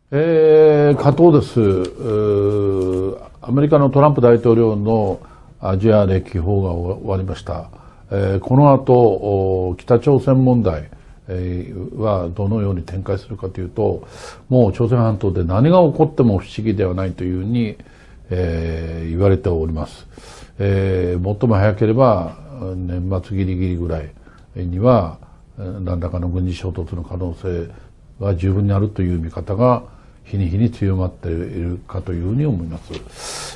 加藤です。アメリカのトランプ大統領のアジア歴訪が終わりました。この後、北朝鮮問題はどのように展開するかというと、もう朝鮮半島で何が起こっても不思議ではないというふうに、言われております。最も早ければ年末ギリギリぐらいには何らかの軍事衝突の可能性は十分にあるという見方が日に日に強まっているかというふうに思います。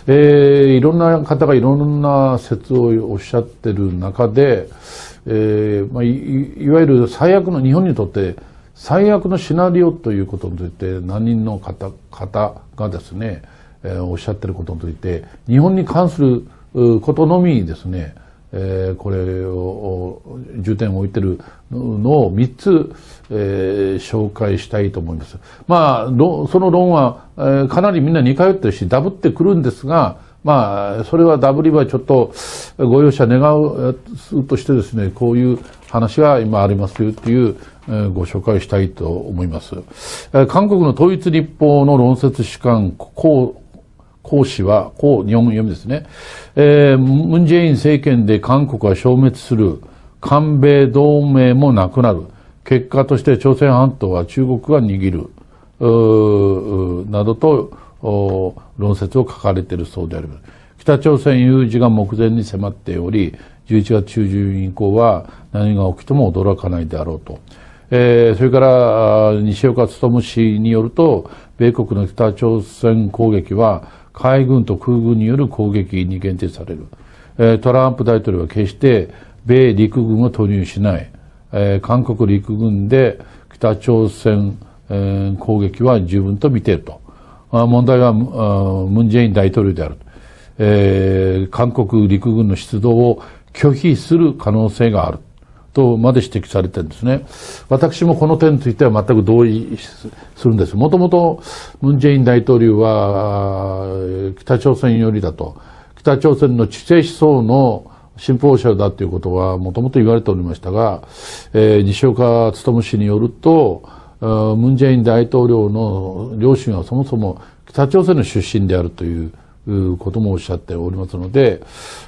いろんな方がいろんな説をおっしゃっている中で、いわゆる最悪の、日本にとって最悪のシナリオということについて何人の方がですね、おっしゃっていることについて、日本に関することのみですね、これを重点を置いているのを3つ、紹介したいと思います。その論は、かなりみんな似通ってるし、ダブってくるんですが、それはダブりはちょっとご容赦願うとしてですね、こういう話が今ありますよという、ご紹介をしたいと思います。韓国の統一日報の論説主幹、孔氏は、日本語読みですね。ムン・ジェイン政権で韓国は消滅する。韓米同盟もなくなる。結果として朝鮮半島は中国が握る。などと論説を書かれているそうであります。北朝鮮有事が目前に迫っており、11月中旬以降は何が起きても驚かないであろうと。それから西岡努氏によると、米国の北朝鮮攻撃は海軍と空軍による攻撃に限定される。トランプ大統領は決して米陸軍を投入しない。韓国陸軍で北朝鮮攻撃は十分と見ていると。問題はムン・ジェイン大統領である。韓国陸軍の出動を拒否する可能性があるとまで指摘されているんですね。私もこの点については全く同意するんです。もともとムン・ジェイン大統領は北朝鮮寄りだと。北朝鮮の知性思想の信奉者だということはもともと言われておりましたが、西岡努氏によると、ムン・ジェイン大統領の両親はそもそも北朝鮮の出身であるということもおっしゃっておりますので、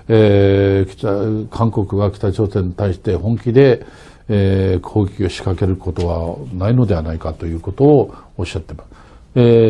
韓国が北朝鮮に対して本気で、攻撃を仕掛けることはないのではないかということをおっしゃっています。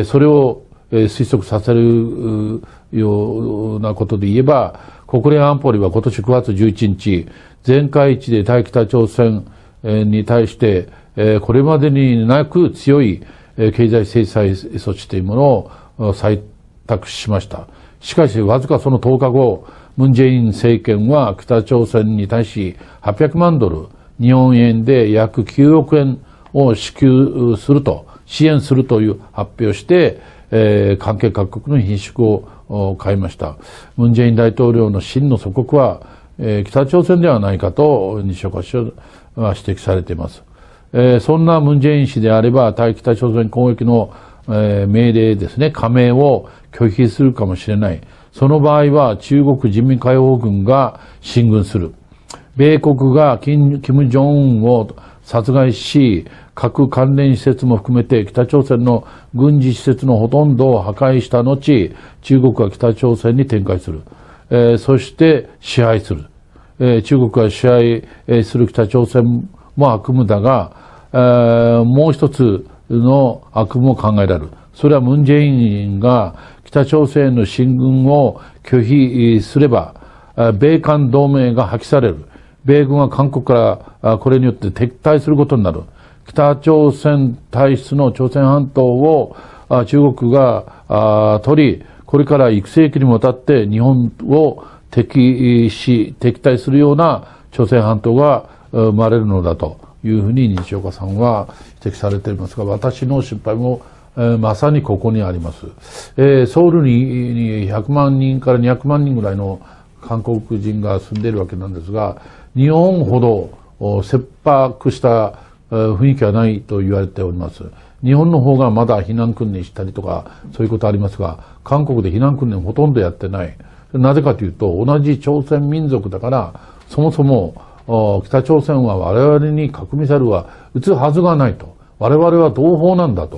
それを推測させるようなことで言えば、国連安保理は今年9月11日、全会一致で対北朝鮮に対して、これまでになく強い経済制裁措置というものを採択しました。しかし、わずかその10日後、ムン・ジェイン政権は北朝鮮に対し800万ドル、日本円で約9億円を支援するという発表をして、関係各国の品種を変えました。ムン・ジェイン大統領の真の祖国は、北朝鮮ではないかと西岡氏は指摘されています。そんなムン・ジェイン氏であれば、対北朝鮮攻撃の、命令ですね、加盟を拒否するかもしれない。その場合は中国人民解放軍が進軍する。米国がキム・ジョンウンを殺害し、核関連施設も含めて北朝鮮の軍事施設のほとんどを破壊した後、中国は北朝鮮に展開する。そして支配する。中国が支配する北朝鮮も悪夢だが、もう一つの悪夢も考えられる。それはムン・ジェインが北朝鮮への進軍を拒否すれば、米韓同盟が破棄される。米軍は韓国からこれによって撤退することになる。北朝鮮体質の朝鮮半島を中国が取り、これから幾世紀にもわたって日本を敵対するような朝鮮半島が生まれるのだというふうに西岡さんは指摘されていますが、私の心配もまさにここにあります。ソウルに100万人から200万人ぐらいの韓国人が住んでいるわけなんですが、日本ほど切迫した雰囲気はないと言われております。日本の方がまだ避難訓練したりとかそういうことありますが、韓国で避難訓練ほとんどやってない。なぜかというと、同じ朝鮮民族だから、そもそも北朝鮮は我々に核ミサイルは撃つはずがないと。我々は同胞なんだと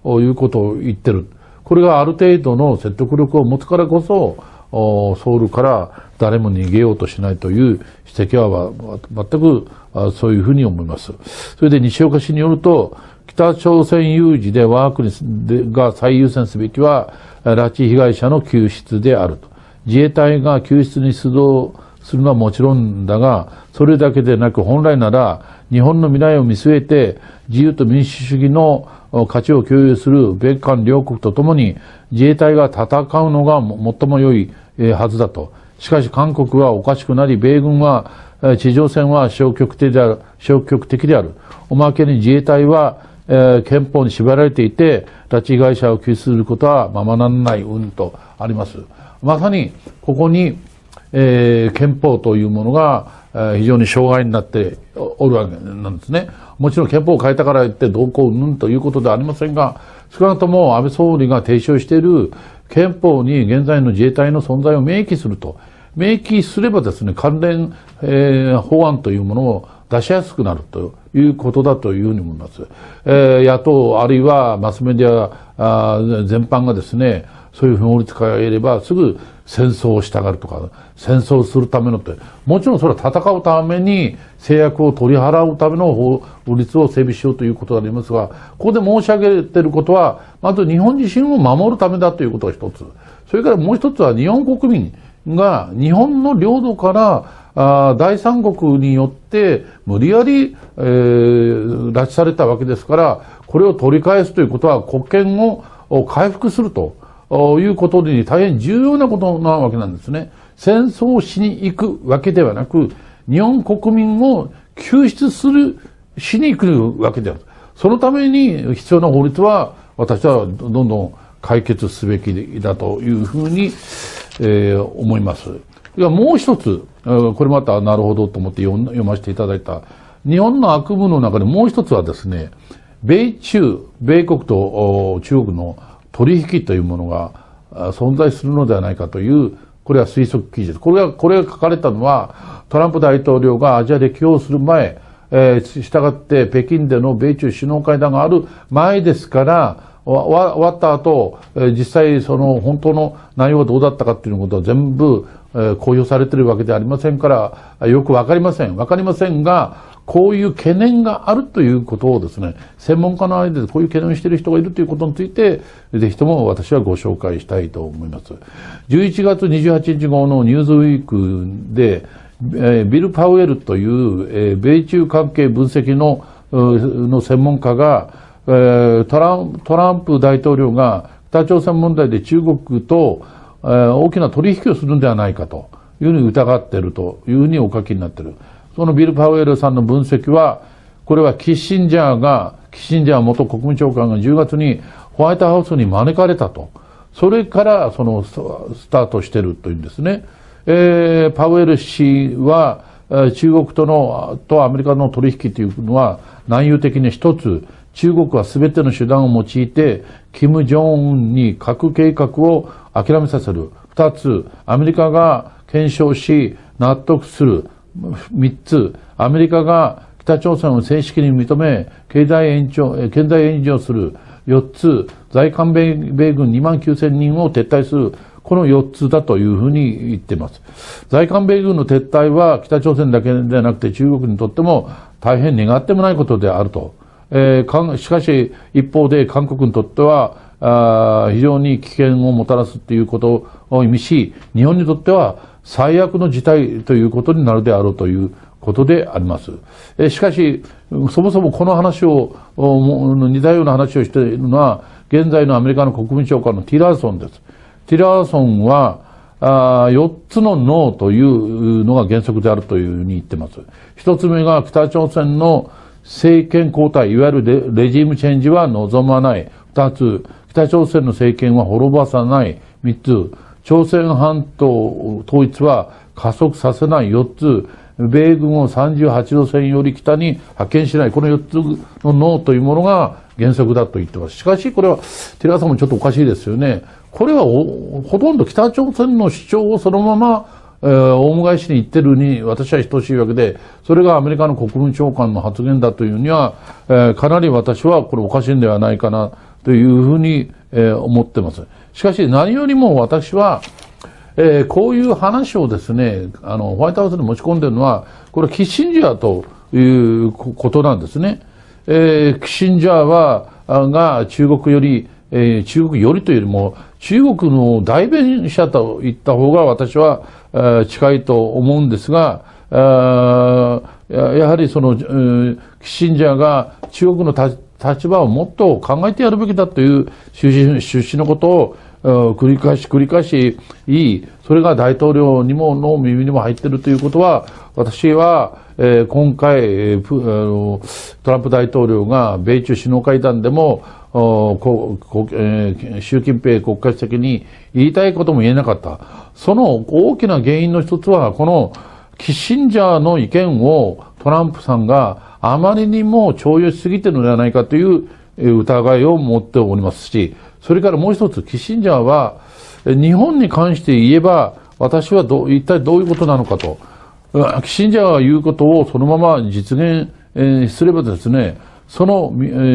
いうことを言ってる。これがある程度の説得力を持つからこそ、ソウルから誰も逃げようとしないという指摘は全くそういうふうに思います。それで西岡氏によると、北朝鮮有事で我が国が最優先すべきは、拉致被害者の救出であると。自衛隊が救出に出動するのはもちろんだが、それだけでなく本来なら日本の未来を見据えて自由と民主主義の価値を共有する米韓両国とともに自衛隊が戦うのが最も良いはずだと。しかし韓国はおかしくなり、米軍は地上戦は消極的である。おまけに自衛隊は憲法に縛られていて、拉致被害者を救出することはままならないとあります。まさにここに、憲法というものが非常に障害になっておるわけなんですね。もちろん憲法を変えたから言ってどうこううんぬんということではありませんが、少なくとも安倍総理が提唱している憲法に現在の自衛隊の存在を明記すると。明記すればですね、関連、法案というものを出しやすくなるということだというふうに思います。野党あるいはマスメディア全般がですね、そういう法律が変えればすぐ戦争をしたがるとか、戦争するためのって、もちろんそれは戦うために制約を取り払うための法律を整備しようということでありますが、ここで申し上げていることは、まず日本自身を守るためだということが一つ。それからもう一つは日本国民が日本の領土から第三国によって無理やり、拉致されたわけですから、これを取り返すということは国権を回復するということに大変重要なことなわけなんですね。戦争をしに行くわけではなく、日本国民を救出しに行くわけである。そのために必要な法律は私はどんどん解決すべきだというふうに、思います。もう一つ、これまたなるほどと思って読ませていただいた、日本の悪夢の中でもう一つはですね、米国と中国の取引というものが存在するのではないかという、これは推測記事です。これが書かれたのは、トランプ大統領がアジアで起用する前、したがって北京での米中首脳会談がある前ですから、終わった後、実際その本当の内容はどうだったかっていうことは全部公表されているわけではありませんから、よくわかりませんが、こういう懸念があるということをですね、専門家の間でこういう懸念をしている人がいるということについて、ぜひとも私はご紹介したいと思います。11月28日号のニューズウィークで、ビル・パウエルという、米中関係分析の専門家が、トランプ大統領が北朝鮮問題で中国と、大きな取引をするんではないかというふうに疑っているというふうにお書きになっている。そのビル・パウエルさんの分析は、これはキッシンジャー元国務長官が10月にホワイトハウスに招かれたと。それからスタートしているというんですね。パウエル氏は中国とアメリカの取引というのは内容的に一つ、中国は全ての手段を用いて、金正恩に核計画を諦めさせる。二つ、アメリカが検証し納得する。三つ、アメリカが北朝鮮を正式に認め、経済援助をする。四つ、在韓米軍29,000人を撤退する。この4つだというふうに言っています。在韓米軍の撤退は北朝鮮だけでなくて中国にとっても大変願ってもないことであると。しかし一方で韓国にとっては非常に危険をもたらすということを意味し、日本にとっては最悪の事態ということになるであろうということであります。しかし、そもそもこの話を、似たような話をしているのは、現在のアメリカの国務長官のティラーソンです。ティラーソンは、4つのノーというのが原則であるというふうに言っています。1つ目が北朝鮮の政権交代、いわゆるレジームチェンジは望まない。2つ、北朝鮮の政権は滅ぼさない。3つ、朝鮮半島統一は加速させない。4つ、米軍を38度線より北に派遣しない。この4つのノーというものが原則だと言っています。しかしこれは、ティラーさんもちょっとおかしいですよね。これはほとんど北朝鮮の主張をそのまま、大返しに言ってるに私は等しいわけで、それがアメリカの国務長官の発言だというには、かなり私はこれおかしいんではないかなというふうに、思ってます。しかし何よりも私は、こういう話をですね、ホワイトハウスに持ち込んでいるのは、これはキッシンジャーということなんですね。キッシンジャーが中国よりというよりも、中国の代弁者と言った方が私は、近いと思うんですが、やはりその、キッシンジャーが中国の立場をもっと考えてやるべきだという趣旨のことを繰り返し言い、それが大統領の耳にも入っているということは、私は、今回、トランプ大統領が米中首脳会談でも、習近平国家主席に言いたいことも言えなかった。その大きな原因の一つは、このキッシンジャーの意見をトランプさんがあまりにも重用しすぎているのではないかという疑いを持っておりますし、それからもう一つ、キッシンジャーは日本に関して言えば、私は一体どういうことなのかと。キッシンジャーが言うことをそのまま実現すればですね、その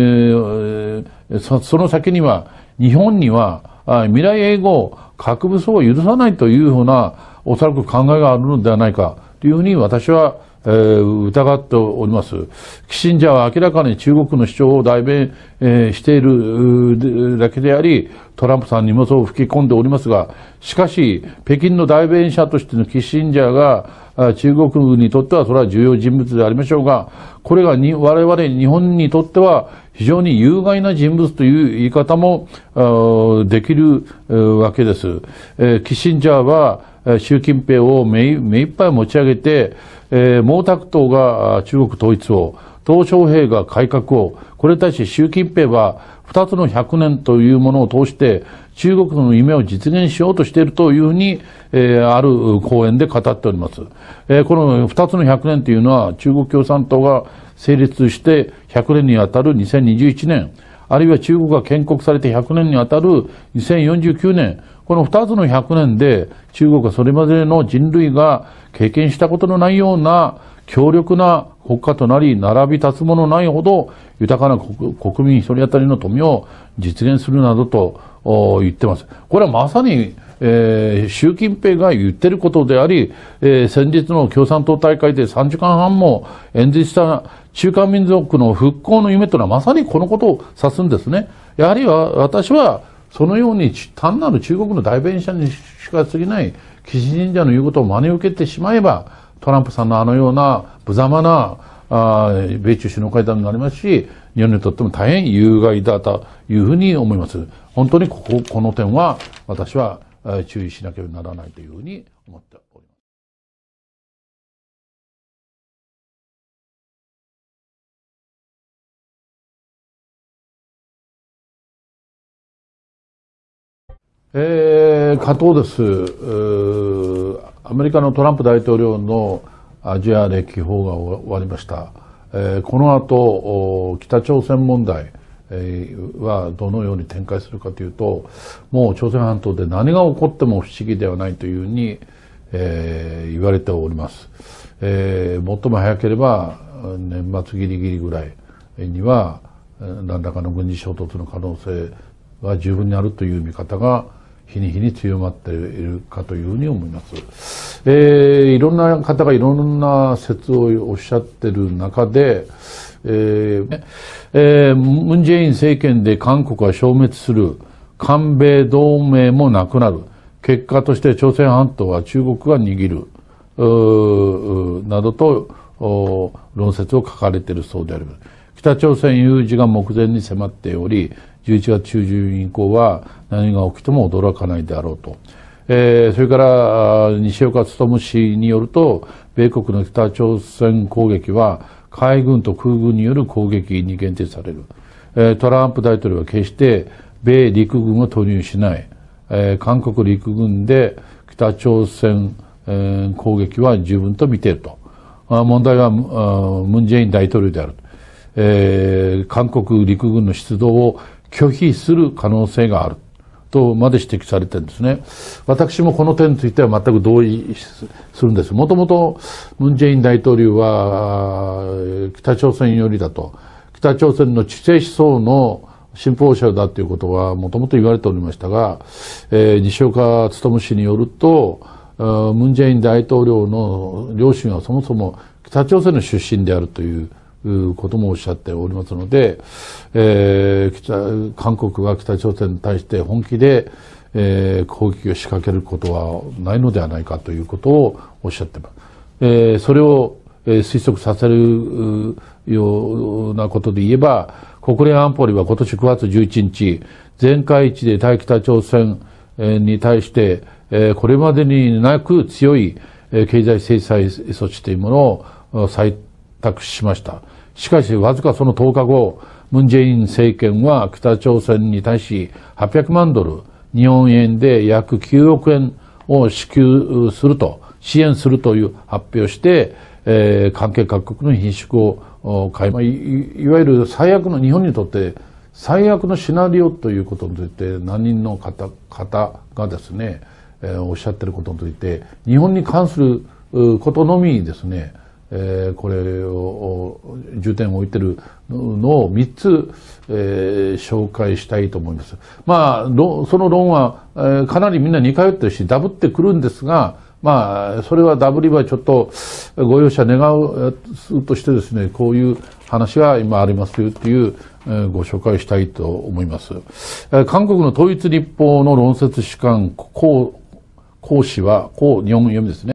先には、日本には未来永劫核武装を許さないというふうな、おそらく考えがあるのではないかというふうに私は、疑っております。キッシンジャーは明らかに中国の主張を代弁、しているだけであり、トランプさんにもそう吹き込んでおりますが、しかし、北京の代弁者としてのキッシンジャーが、中国にとってはそれは重要人物でありましょうが、これが我々日本にとっては非常に有害な人物という言い方もできるわけです。キッシンジャーは習近平を目いっぱい持ち上げて、毛沢東が中国統一を、鄧小平が改革を、これに対して習近平は2つの100年というものを通して中国の夢を実現しようとしているというふうに、ある講演で語っております。この2つの100年というのは中国共産党が成立して100年にあたる2021年、あるいは中国が建国されて100年にあたる2049年、この2つの100年で中国はそれまでの人類が経験したことのないような強力な国家となり、並び立つものないほど豊かな国民一人当たりの富を実現するなどと言ってます。これはまさに、習近平が言ってることであり、先日の共産党大会で3時間半も演説した中華民族の復興の夢というのはまさにこのことを指すんですね。やはり私はそのように単なる中国の代弁者にしか過ぎないキッシンジャーの言うことを真に受けてしまえば、トランプさんのあのような無様な米中首脳会談になりますし、日本にとっても大変有害だというふうに思います。本当にこの点は私は注意しなければならないというふうに思っております。加藤です。アメリカのトランプ大統領のアジア歴訪が終わりました。この後、北朝鮮問題はどのように展開するかというと、もう朝鮮半島で何が起こっても不思議ではないというふうに、言われております。最も早ければ年末ギリギリぐらいには何らかの軍事衝突の可能性が十分にあるという見方が日に日に強まっているかというふうに思います。いろんな方がいろんな説をおっしゃっている中で、ムン・ジェイン政権で韓国は消滅する、韓米同盟もなくなる、結果として朝鮮半島は中国が握るなどと論説を書かれているそうであります。北朝鮮有事が目前に迫っており、11月中旬以降は何が起きても驚かないであろうと。それから西岡努氏によると、米国の北朝鮮攻撃は海軍と空軍による攻撃に限定される。トランプ大統領は決して米陸軍を投入しない。韓国陸軍で北朝鮮攻撃は十分と見ていると。問題はムン・ジェイン大統領である。韓国陸軍の出動を拒否する可能性があるとまで指摘されてるんですね。私もこの点については全く同意するんです。もともとムン・ジェイン大統領は北朝鮮寄りだと。北朝鮮の知性思想の信奉者だということはもともと言われておりましたが、西岡努氏によると、ムン・ジェイン大統領の両親はそもそも北朝鮮の出身であるということもおっしゃっておりますので、韓国が北朝鮮に対して本気で、攻撃を仕掛けることはないのではないかということをおっしゃっています。それを推測させるようなことで言えば、国連安保理は今年9月11日、全会一致で対北朝鮮に対して、これまでになく強い経済制裁措置というものを採択しました。しかし、わずかその10日後、ムン・ジェイン政権は北朝鮮に対し800万ドル、日本円で約9億円を支援するという発表をして、関係各国の緊縮をいわゆる最悪の、日本にとって最悪のシナリオということについて何人の方がですね、おっしゃっていることについて、日本に関することのみにですね、これを重点を置いているのを3つ、紹介したいと思います。まあ、その論は、かなりみんな似通ってるし、ダブってくるんですが、まあ、それはダブりはちょっとご容赦願うとしてですね、こういう話が今ありますよという、ご紹介したいと思います。韓国の統一日報の論説主幹、江氏は、江日本読みですね。